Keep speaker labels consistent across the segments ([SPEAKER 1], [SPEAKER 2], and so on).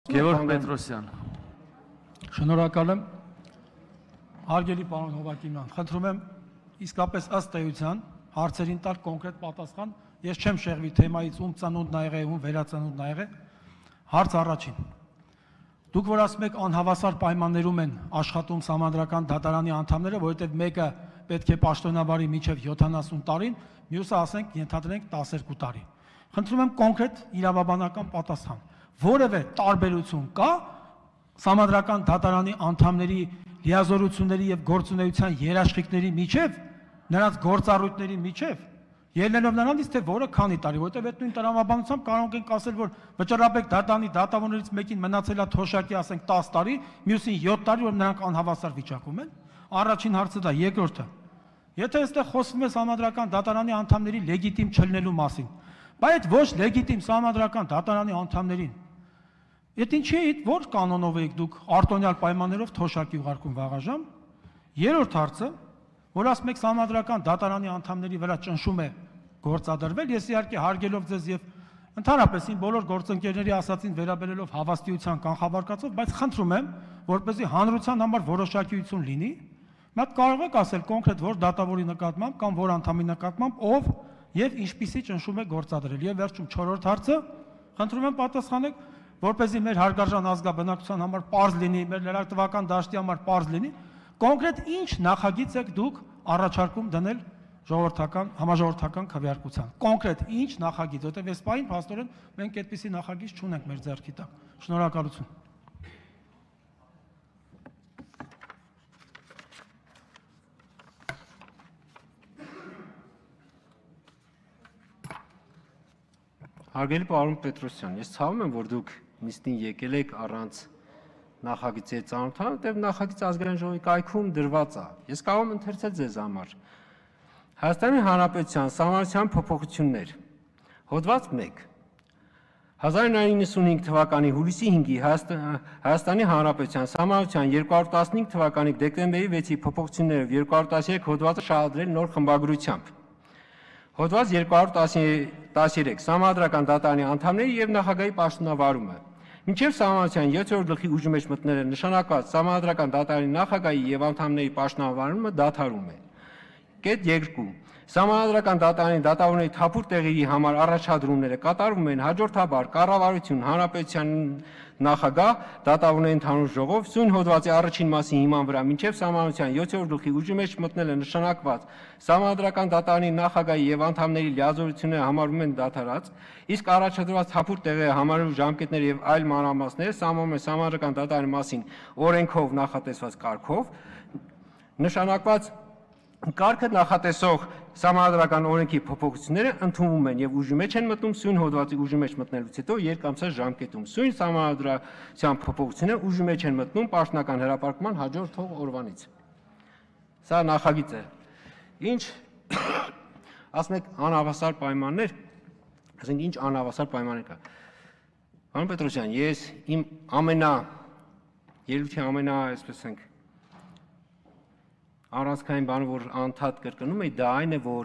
[SPEAKER 1] Գևորգ Պետրոսյան։
[SPEAKER 2] Շնորհակալ եմ, հարգելի պարոն Հովակիմյան, խնդրում եմ իսկապես ըստ էության հարցերին տալ կոնկրետ պատասխան, ես չեմ շեղվի թեմայից ում ծնունդն ա եղել, ում վերածնունդն ա եղել, հարց առաջին։ Դուք որ ասում եք անհավասար պայմաններում են աշխատում Սահմանադրական դատարանի անդամները, որովհետև մեկը պետք է պաշտոնավարի մինչև 70 տարին, մյուսը ասենք ենթադրենք 12 տարի։ Խնդրում եմ կոնկրետ իրավաբանական պատասխան։ Որևէ տարբերություն կա Սահմանադրական դատարանի անդամների լիազորությունների եւ գործունեության երաշխիքների միջև, նրանց գործառույթների միջև, ելնելով նրանից, թե որը քանի տարի, որովհետեւ այդ նույն տրամաբանությամբ կարող ենք ասել, որ վճռաբեկ դատարանի դատավորներից մեկին մնացել է թոշակի, ասենք 10 տարի, մյուսին 7 տարի, որ նրանք անհավասար վիճակում են։ Առաջին հարցը դա, երկրորդը։ Եթե այստեղ խոսվում է Սահմանադրական դատարանի անդամների լեգիտիմ չլինելու մասին, բայց ոչ լեգիտիմ Սահմանադրական դատարանի անդամներին Այդ ինչի որ կանոնով եք դուք արտոնյալ պայմաններով թոշակի ուղարկում վաղաժամ։ Երրորդ հարցը, որ ասում եք Սահմանադրական դատարանի անդամների վրա ճնշում է գործադրվել, ես իհարկե հարգելով ձեզ եւ ընդհանրապես իմ բոլոր գործընկերների ասածին վերաբերելով հավաստիության կանխավարկածով, բայց խնդրում եմ, որպեսզի հանրության համար որոշակիություն լինի, մատ կարող եք ասել կոնկրետ որ դատավորի նկատմամբ կամ որ անդամի նկատմամբ ով եւ ինչպիսի ճնշում է գործադրել։ Եվ վերջում 4-րդ հարցը, խնդրում եմ պատասխանեք որպեսզի մեր հարգարժան ազգաբնակության համար պարզ լինի, մեր լրատվական դաշտի համար պարզ լինի, կոնկրետ ինչ նախագիծ եք դուք առաջարկում դնել համաժողովրդական քվեարկության։ Կոնկրետ ինչ նախագիծ, որտեղ այս պահին փաստորեն մենք այդպիսի նախագիծ չունենք մեր ձեռքի տակ։ Շնորհակալություն։
[SPEAKER 3] Հարգելի պարոն Պետրոսյան, ես ցավում եմ, որ դուք նիստին եկել եք առանց նախագծի ծանոթանալ, որտեղ նախագիծը ազգային ժողովի կայքում դրված է։ Ես կարող եմ ընթերցել ձեզ համար։ Հայաստանի Հանրապետության Սահմանադրության փոփոխություններ։ Հոդված 1 1995 թվականի հուլիսի 5-ի Հայաստանի Հանրապետության Սահմանադրության 215 թվականի դեկտեմբերի 6-ի փոփոխություններով 213 հոդվածը շահադրել նոր խմբագրությամբ։ Հոդված 213 Սահմանադրական դատարանի անդամների եւ նախագահի պաշտոնավարումը։ Մինչև Սահմանադրության 7-րդ գլխի ուժի մեջ մտնելը նշանակված Սահմանադրական դատարանի նախագահի եւ անդամների պաշտոնավարումը դադարում է։ Կետ 2 Սահմանադրական դատարանի դատավորների թափուր տեղերի համար առաջադրումները կատարվում են հաջորդաբար կառավարություն, հանրապետության նախագահ, դատավորների ընդհանուր ժողով, սույն հոդվածի առաջին մասի հիման վրա մինչև Սահմանադրության 7-րդ գլխի ուժի մեջ մտնելը նշանակված Սահմանադրական դատարանի նախագահի եւ անդամների լիազորությունները համարվում են դադարած, իսկ առաջադրված թափուր տեղերը համարելու ժամկետները եւ այլ մանրամասները սահմանվում են Սահմանադրական դատարանի մասին օրենքով նախատեսված կարգով, նշանակված Կարգը նախատեսող Սահմանադրական օրենքի փոփոխությունները ընդունվում են եւ ուժի մեջ են մտնում սույն հոդվածի ուժի մեջ մտնելուց հետո երկամսյա ժամկետում։ Սույն Սահմանադրության փոփոխությունները ուժի մեջ են մտնում պաշտոնական հրապարակման հաջորդող օրվանից։ Սա նախագիծ է։ Ինչ ասում եք անհավասար պայմաններ, ասենք ինչ անհավասար պայմաններ կա։ Պարոն Պետրոսյան, ես իմ ելույթի այսպես ենք առանցքային բանը, որ անդադ կրկնում է, դա այն է, որ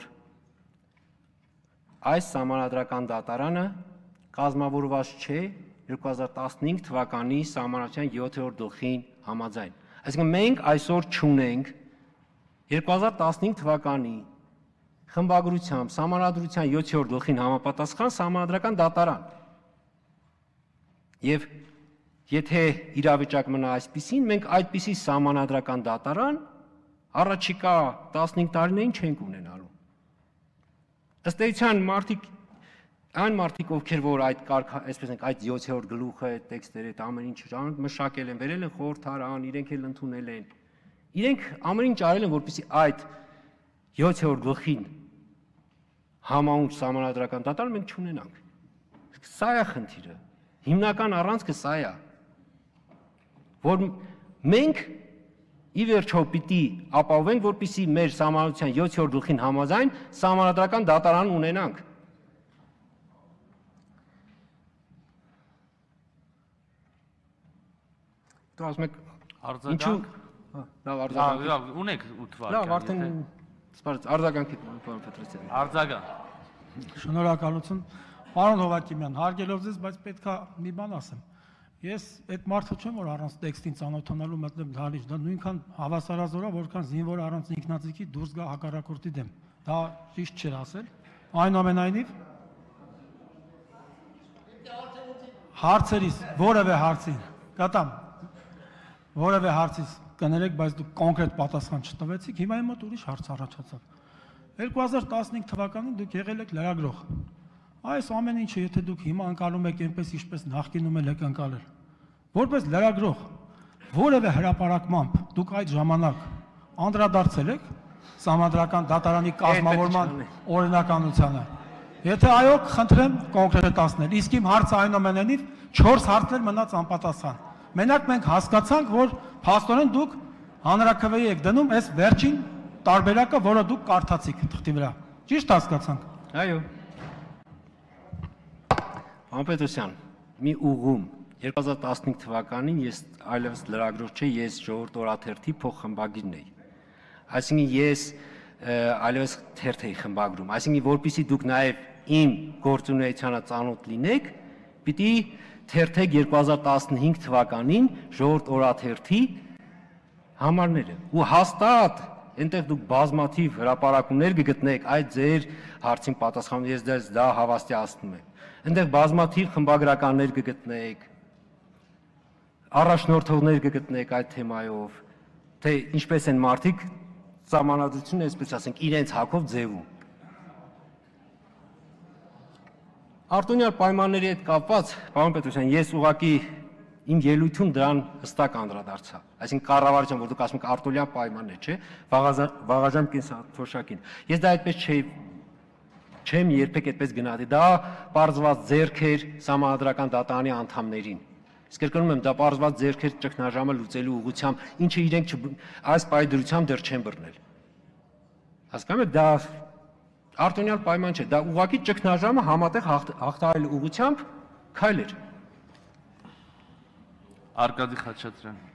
[SPEAKER 3] այս Սահմանադրական դատարանը կազմավորված չէ 2015 թվականի Սահմանադրության 7-րդ գլխին համաձայն։ Այսինքն մենք այսօր չունենք 2015 թվականի խմբագրությամբ Սահմանադրության 7-րդ գլխին համապատասխան Սահմանադրական դատարան։ Եվ եթե իրավիճակ մնա այսպիսին, մենք այդպիսի Սահմանադրական դատարան առաջիկա 15 տարիներին չենք ունենալու։ Ըստ էության այն մարդիկ, ովքեր որ այդ կարգ, այսպես ենք, այդ 7-րդ գլուխը, այդ տեքստերը, այդ ամեն ինչը մշակել են, վերել են խորհրդարան, իրենք էլ ընդունել են։ Իրենք ամեն ինչ արել են, որպեսզի այդ 7-րդ գլխին համահունչ Սահմանադրական դատարան մենք չունենանք։ Սա է խնդիրը։ Հիմնական առանցքը սա է, որ մենք ի վերջո պիտի ապահովենք, որպեսզի մեր Սահմանադրության 7-րդ գլխին համաձայն Սահմանադրական դատարան ունենանք։ Դու ասում եք
[SPEAKER 1] արձագանք։
[SPEAKER 3] Լավ, արձագանք։
[SPEAKER 1] Լավ, ունեք 8 վայրկյան։
[SPEAKER 3] Լավ, արդեն սպասեք, արձագանքի պարոն Պետրոսյան։
[SPEAKER 1] Արձագանք։
[SPEAKER 2] Շնորհակալություն։ Պարոն Հովակիմյան, հարգելով ձեզ, բայց պետքա մի բան ասեմ։ Ես այդ մարդը չեմ, որ առանց տեքստին ծանոթանալու մտնում դալիճ, դա նույնքան հավասարազոր է, որքան զինվորը առանց ինքնաձիգի դուրս գա հակառակորդի դեմ։ Դա ճիշտ չէր ասել։ Այնուամենայնիվ հարցերից որևէ հարցին, կատամ, որևէ հարցից կներեք, բայց դուք կոնկրետ պատասխան չտվեցիք, հիմա իմ մոտ ուրիշ հարց առաջացավ։ 2015 թվականին դուք եղել եք լրագրող։ Այս ամեն ինչը, եթե դուք հիմա անցալում եք այնպես, ինչպես նախկինում եք անցալել, որպես լրագրող, որևէ հրապարակմամբ դուք այդ ժամանակ անդրադարձել եք Սահմանադրական դատարանի կազմավորման օրինականությանը։ Եթե այո, խնդրեմ կոնկրետացնել։ Իսկ իմ հարցը այնուամենայնիվ 4 հարցներ մնաց անպատասխան։ Մենակ մենք հասկացանք, որ փաստորեն դուք հանրաքվեի եք դնում այս վերջին տարբերակը, որը դուք կարդացիք թղթի վրա։ Ճիշտ հասկացանք։
[SPEAKER 3] Այո։ Պարոն Պետրոսյան, մի ուղում 2015 թվականին ես այլևս լրագրող չէի, ես Ժողովուրդ օրաթերթի փոխխմբագիրն էի։ Այսինքն ես այլևս թերթ էի խմբագրում, այսինքն որպեսզի դուք նաև իմ գործունեությանը ծանոթ լինեք, պիտի թերթեք 2015 թվականին Ժողովուրդ օրաթերթի համարները ու հաստատ այնտեղ դուք բազմաթիվ հրապարակումներ կգտնեք այդ ձեր հարցին պատասխանելու, ես դες դա հավաստիացնում եմ։ Այնտեղ բազմաթիվ խմբագրականներ կգտնեք, առաջնորդողներ կգտնեք այդ թեմայով, թե ինչպես են մարդիկ սահմանադրությունը, այսպես ասենք, իրենց հակով ձևում։ Արտոնյալ պայմանների հետ կապված, պարոն Պետրոսյան, ես ուղղակի իմ ելույթում դրան հստակ անդրադարձա։ Այսինքն կառավարության, որ դուք ասում եք արտոնյալ պայմաններ, չէ՞, վաղաժամ կենսաթոշակին։ Ես դա այդպես չեմ երբեք այդպես գնահատի, դա պարզված ձեռք էր Սահմանադրական դատարանի անդամներին։ Իսկ կրկնում եմ, դա պարզված ձեռք էր ճգնաժամը լուծելու ուղղությամբ, ինչը իրենք այս պայդրությամբ դեռ չեն բռնել։ Հասկանում եք, դա արտոնյալ պայման չէ, դա ուղղակի ճգնաժամը համատեղ հաղթահարելու ուղղությամբ քայլ էր։
[SPEAKER 1] Արկադի Խաչատրյան